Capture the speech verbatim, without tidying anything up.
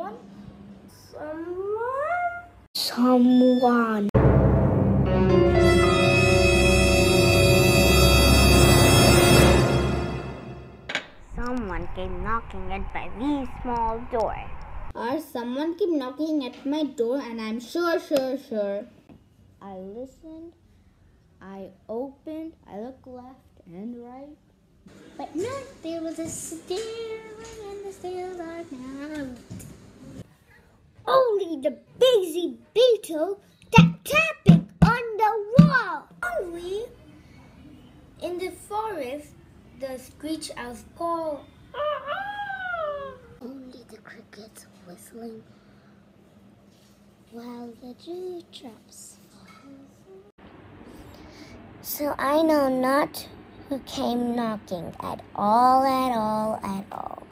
someone? Someone? Someone. Someone came knocking at my very small door. Or someone keep knocking at my door and I'm sure, sure, sure. I listened, I opened, I looked left and right. But no, there was a staring in the still dark night. Only the busy beetle tap tapping on the wall. Only in the forest the screech owls call. Only the crickets whistling while the dew drops. So I know not who came knocking at all, at all, at all.